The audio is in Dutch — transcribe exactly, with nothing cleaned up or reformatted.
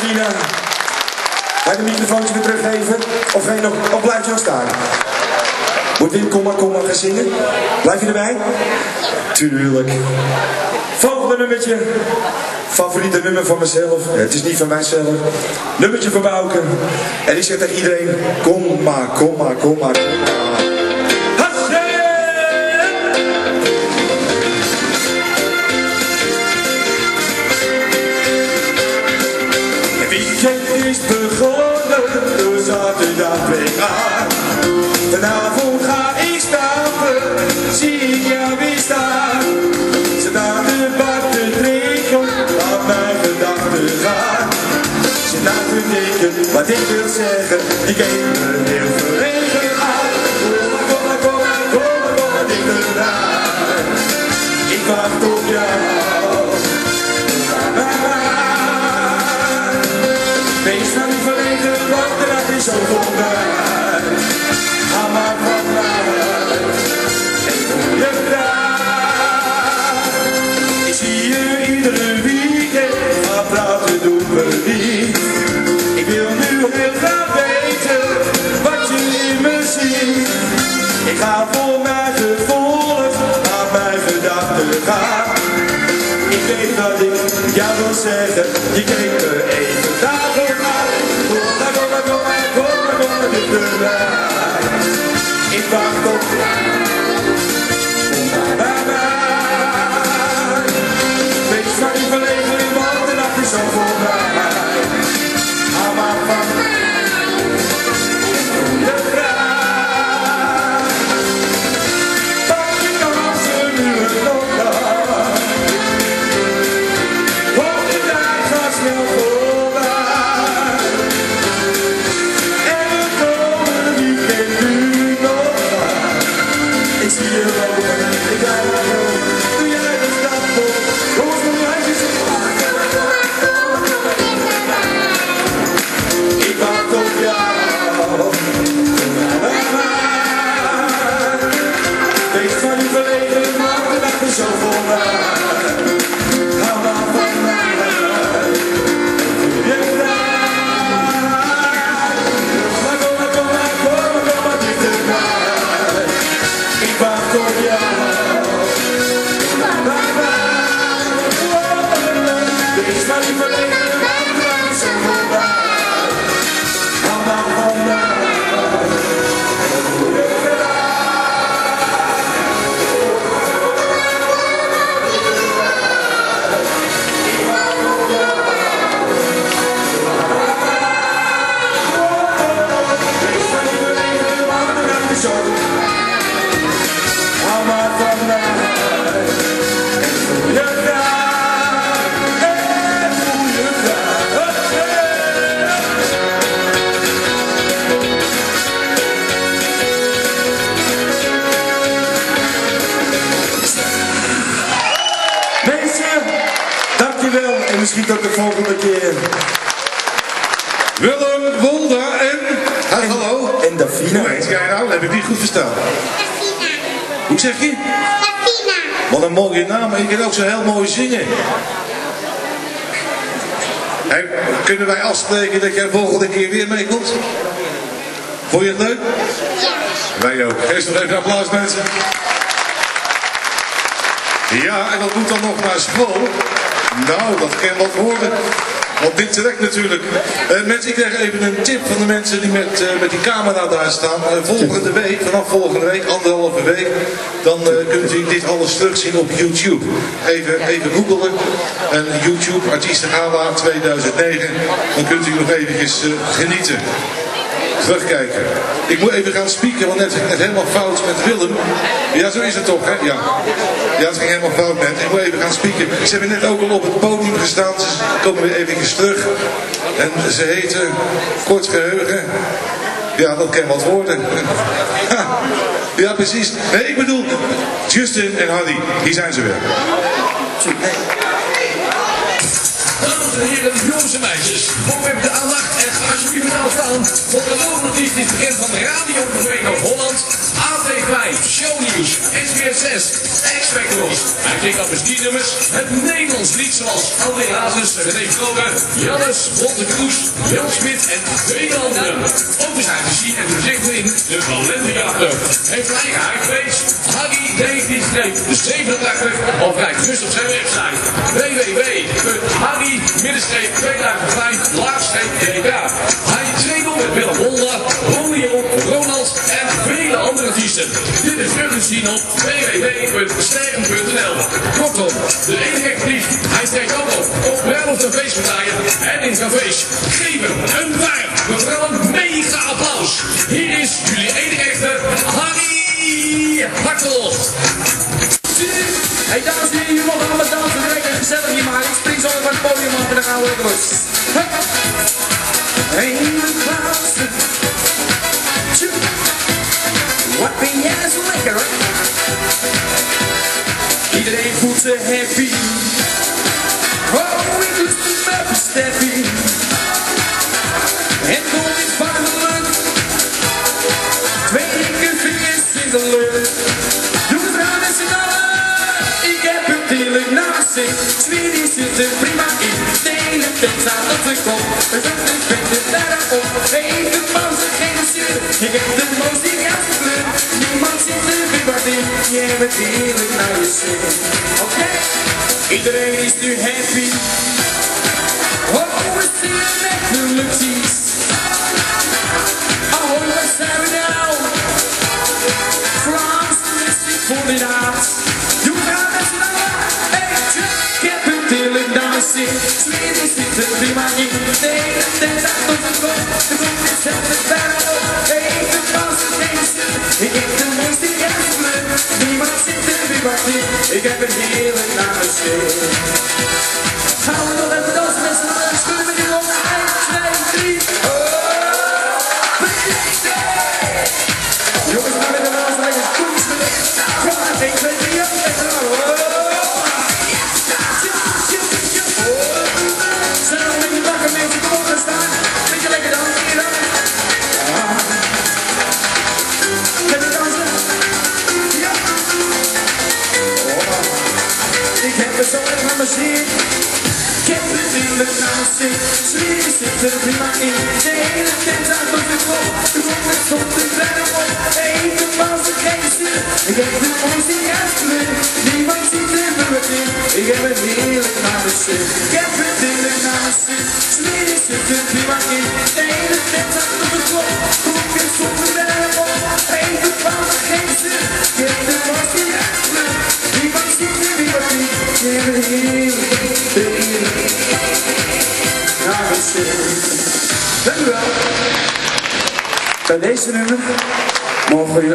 Nina. Ga je de microfoontje weer teruggeven? Of, ga je nog, of blijf je nog staan? Moet Wim kom maar, kom maar gaan zingen? Blijf je erbij? Tuurlijk. Volgende nummertje. Favoriete nummer van mezelf. Het is niet van mijzelf. Nummertje van Bouke. En ik zeg tegen iedereen, kom maar, kom maar, kom maar, kom maar. Het is begonnen door zaterdag twee jaar. Vanavond ga ik stappen, zie ik jou weer staan. Ze naar de bak te drinken, laat mijn gedachten gaan. Ze naar te denken, wat ik wil zeggen, die keek me heel verlegen aan. Kom maar, kom maar, kom maar, kom maar, kom maar dichterbij. Ik wacht op jou. Wees nou niet verlegen, want de dag is zo voorbij. Ga maar van mij en doe je graag. Ik zie je iedere weekend, ga praten doen we niet. Ik wil nu heel graag weten wat je in me ziet. Ik ga voor mijn gevolg, laat mijn gedachten gaan. Ik weet wat ik jou wil zeggen, je keek me even dagen aan. Kom maar, kom maar, kom maar, kom maar, kom maar dichterbij. Ik wacht op jou, kom maar bij mij. Wees maar niet verlegen, want de nacht is zo voorbij. Ga maar van mij, en doe je graag. Pak je kansen nu het nog kan. Want de tijd gaat snel voorbij. En we komen weekend nu nog maar. Ik zie je lopen, ik blijf maar lopen. Doe jij de stap op, kom eens met mij eens op. Ik wacht op jou, bij mij. Wees maar niet verlegen, want de dag is zo voorbij. Ga maar van mij, je draait. Maar kom maar, kom maar, kom maar, kom maar dichterbij. Ik wacht op jou, bij mij. Wees maar niet verlegen, want de dag is zo voorbij. Ga maar van mij, je zo. Hou maar van mij en voel je graag, en voel je graag. Mensen, dankjewel en misschien tot de volgende keer. Willem, Wolda en... Ha, hallo. En Davina. Hoe heet jij nou? Heb ik niet goed verstaan. Davina. Hoe zeg je? Davina. Wat een mooie naam. En je kan ook zo heel mooi zingen. Hey, kunnen wij afspreken dat jij volgende keer weer meekomt? Vond je het leuk? Ja. Wij ook. Geef nog even een applaus, mensen. Ja, en dat moet dan nog naar school. Nou, dat kan wat worden. Want dit trekt natuurlijk. Uh, mensen, ik krijg even een tip van de mensen die met, uh, met die camera daar staan. Uh, volgende week, vanaf volgende week, anderhalve week, dan uh, kunt u dit alles terugzien op YouTube. Even, even googelen. En YouTube, Artiesten Gala tweeduizend negen. Dan kunt u nog eventjes uh, genieten. Terugkijken. Ik moet even gaan spieken, want net, net helemaal fout met Willem. Ja, zo is het toch, hè? Ja. Ja, het ging helemaal fout net. Ik moet even gaan spieken. Ze hebben net ook al op het podium gestaan. Ze komen weer eventjes terug. En ze heten Kort Geheugen. Ja, dat kan wat worden. Ja, precies. Nee, ik bedoel, Justin en Hardy. Hier zijn ze weer. Dames en heren, jongens en meisjes, kom even de aandacht en ga alsjeblieft met staan. Voor de loonartiest is bekend van de Radio Vereniging Holland, A T vijf, Show Nieuws. Nieuws, S B S zes, X-Factors. Hij zingt op muzieknummers, het Nederlands lied zoals André Hazes, René Vroger, Jannes, Botte Kroes, Jan Smit en vele anderen. Ook is hij te zien en te zichten in de Valentenjachter. Heeft een eigen huisfeest, Haggy negentien zevenentachtig of kijk gerust op zijn website w w w punt haggy tweeduizend vijf d k. Hij treedt op met Willem Holla, Romeo, Ronald en vele andere artiesten. Dit is terug te zien op w w w punt sterren punt n l. Kortom, de enige actief, hij treedt ook op op bruiloften, feestpartijen en in cafés. Geef hem een warm, maar vooral een mega applaus. Hier is jullie enige echte Harry Hartog. Hey dames en heren, jullie mogen allemaal dansen, lekker gezellig hier maar. Ik spring zo even van het podium af en dan gaan we lekker los. Hey, de klausen. Wat ben jij zo lekker, hè? Iedereen voelt zich happy. Oh, ik doe het met een steppy. En kom ik van de lucht. Twee dikke vingers in de lucht. Doe het aan met z'n allen. Ik heb het heerlijk naast zich. Zweer die zit er prima in. De hele tijd staat op de kop. Het is een beetje daarop. Even pauze, geen zin. Ik heb de mooiste juiste kleur. Niemand zit er weer wat in. Je hebt het heerlijk naar je zin. Oké? Okay. Iedereen is nu happy. Oh, we zingen met de luchtjes. Oh, waar zijn we nou? Frans, is ik voor de naad. Doe maar met z'n allen. Hey, ik heb het heerlijk naar mijn zin. Zweden zit er prima in. De hele tijd staat op de kop. De kop is zelfs bijna op. Even vast, geen zin. Ik heb de mooiste juiste kleur. Niemand zit er weer wat in. Ik heb het heerlijk naar mijn zin. Gaan we nog even dansen met z'n allen. Schudden met die longen. één, twee, drie. Oh, jongens, we gaan met de laatste lekker koers met de kom maar, één, twee, drie, op. Zijn we een beetje wakker mensen, kom op, gaan staan. Beetje lekker dan, hier dan. Heb je dansen? Ja. Ik heb het zo erg aan mijn zin. Ik heb het heerlijk naar mijn zin. Zweden zit er prima in. De hele tent uit op de kop. De kop is op de verder op. Even pauze, geen zin. Ik heb de mooiste juiste kleur. Niemand ziet er weer wat in. Ik heb het heerlijk naar mijn zin. Ik heb het heerlijk naar mijn zin. Zweden zit er prima in. De hele tent uit op de kop. De kop is op de verder op. Even pauze, geen zin. Ik heb de mooiste juiste kleur. Niemand ziet er weer wat in. Ik heb het heerlijk, heerlijk naar mijn zin. Dank u wel. Bij deze nummer mogen jullie